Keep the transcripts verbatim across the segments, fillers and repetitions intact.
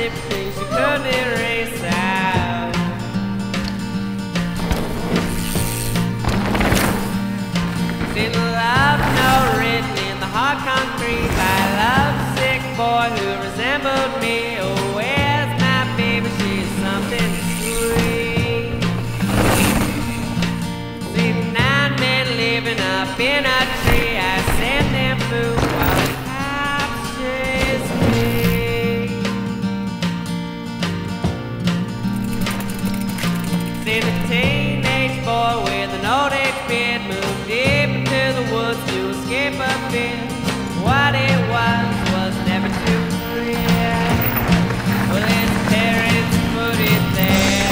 did things you couldn't erase out. Seen love note written in the hard concrete by a lovesick boy who resembled me. Oh, where's my baby? She's something sweet. Seen nine men living up in a tree. I sent them food while the cops chased me. Seen a teenage boy with an old age beard move deep into the woods to escape a fear. What it was was never too clear. Well, his parents put it there.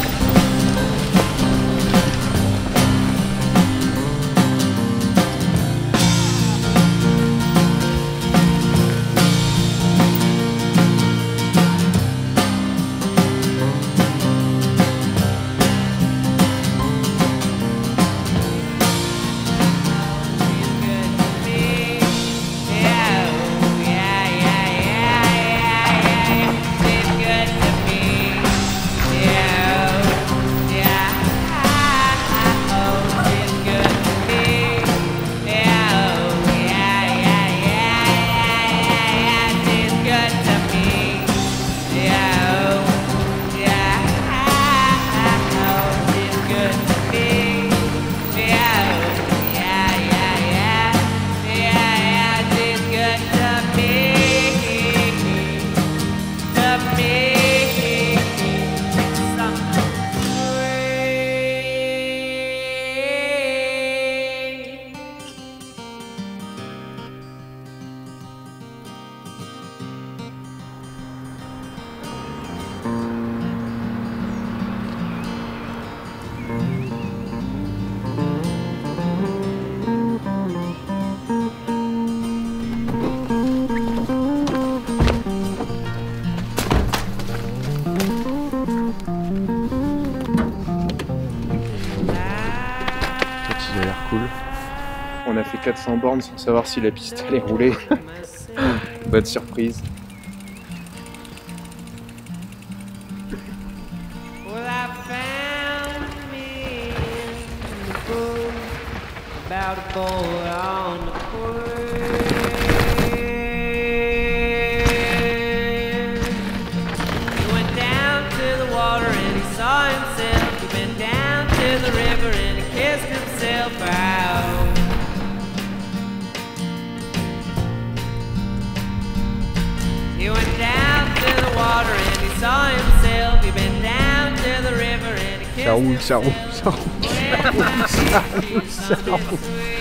On a fait quatre cents bornes sans savoir si la piste allait rouler. Bonne surprise. He went down to the water and he saw himself. He been down to the river and he kissed himself. Ça roule, ça roule, ça roule, ça roule, ça roule.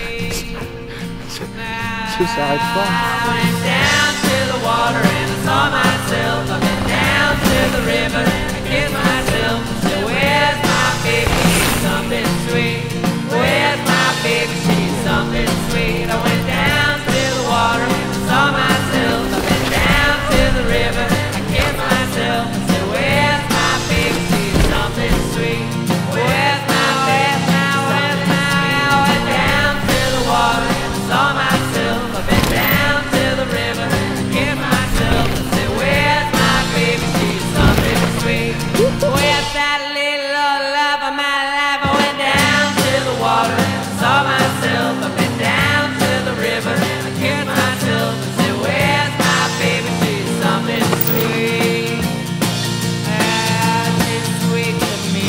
Ça s'arrête pas. I went down to the water and I saw myself. I've been down to the river and I kissed myself. So where's my baby? She's something sweet. Where's my baby? She's something sweet. I went down to the water and I saw myself. I've been down to the river, I kissed myself. I said, where's my baby? She's something sweet. Where's my baby? Where's my? I went down to the water and I saw myself. I've been down to the river, I kissed myself. I said, where's my baby? She's something sweet. Where's that little old love of my life? I went down to the water and I saw myself. I've been down to the river, I kissed myself. I said, where's my baby? She's something sweet. Ah, she's sweet to me.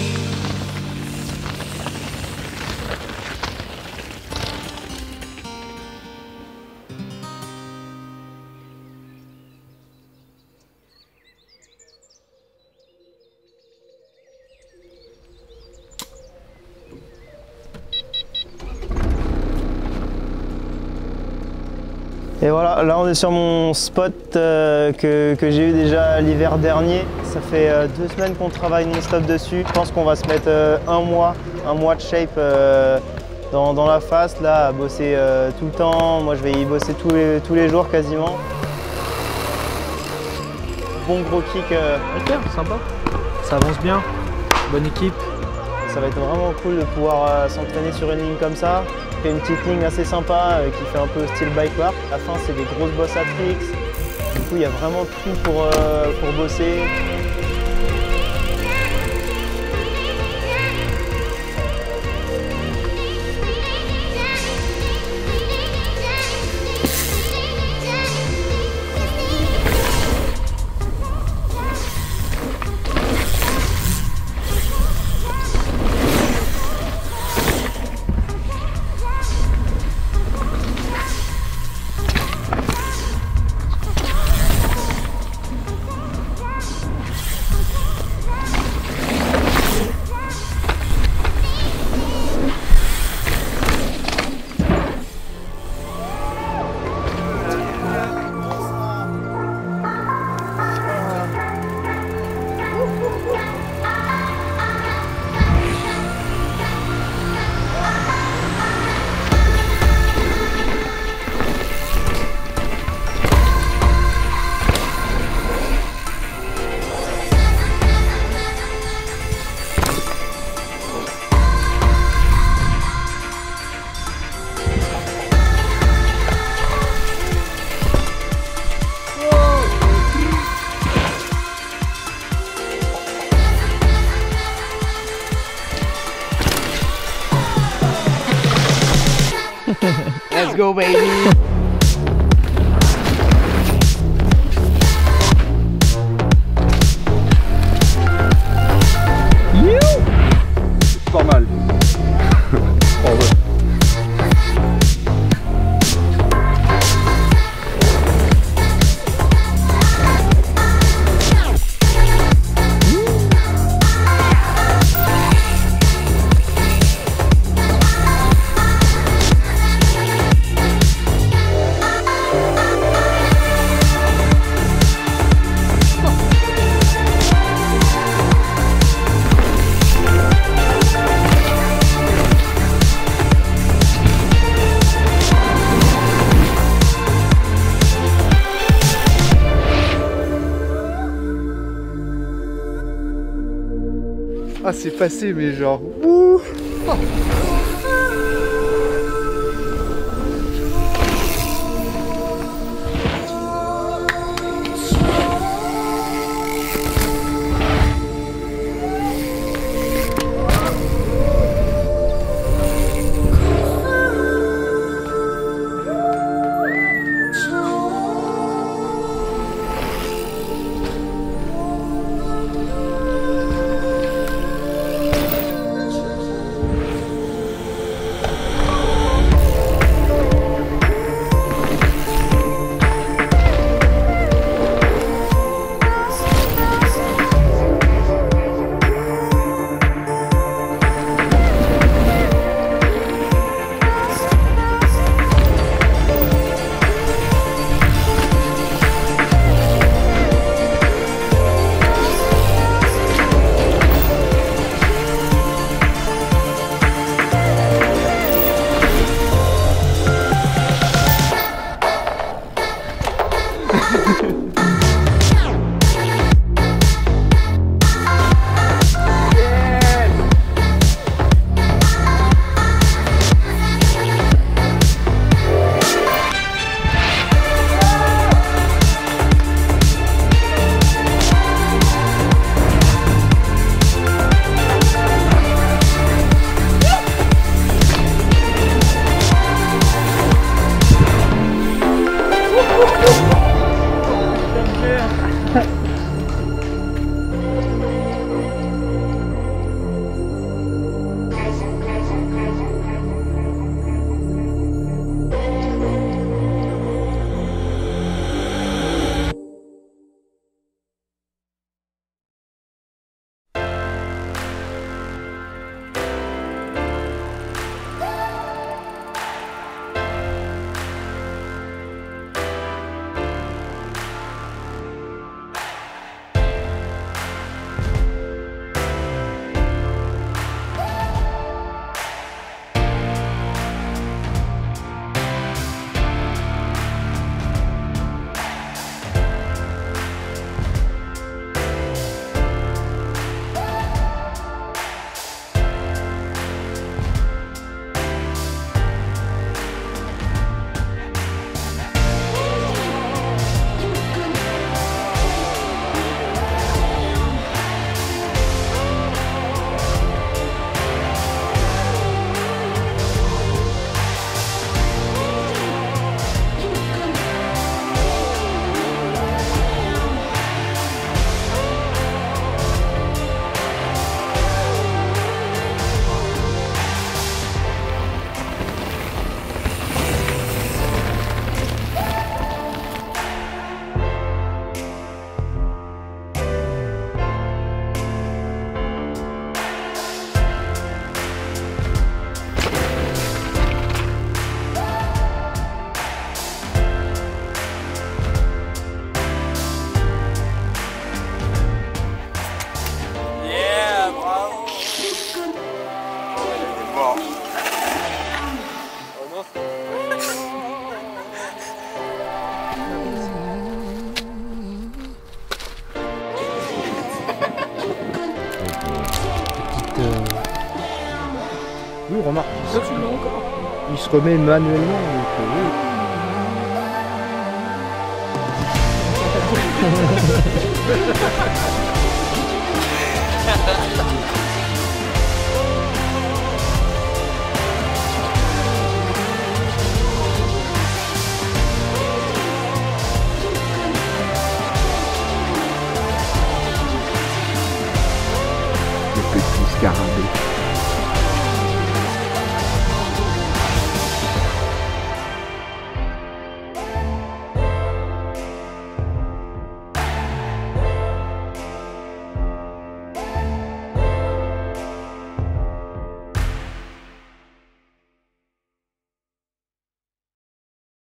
Et voilà, là on est sur mon spot euh, que, que j'ai eu déjà l'hiver dernier. Ça fait euh, deux semaines qu'on travaille non-stop dessus. Je pense qu'on va se mettre euh, un mois, un mois de shape euh, dans, dans la face, là, à bosser euh, tout le temps. Moi je vais y bosser tous les, tous les jours quasiment. Bon gros kick. Euh... Ok, sympa. Ça avance bien, bonne équipe. Ça va être vraiment cool de pouvoir euh, s'entraîner sur une ligne comme ça. Fait une petite ligne assez sympa euh, qui fait un peu style bike park. À la fin c'est des grosses bosses à tricks, coup, il y a vraiment tout pour, euh, pour bosser. Let's go, baby! C'est pas mal. Oh, ouais. Ah, c'est passé, mais genre... Ouh. Oh. remarque. Toi, tu l'as encore. Il se remet manuellement. Donc, euh, oui. Le petit scarabée.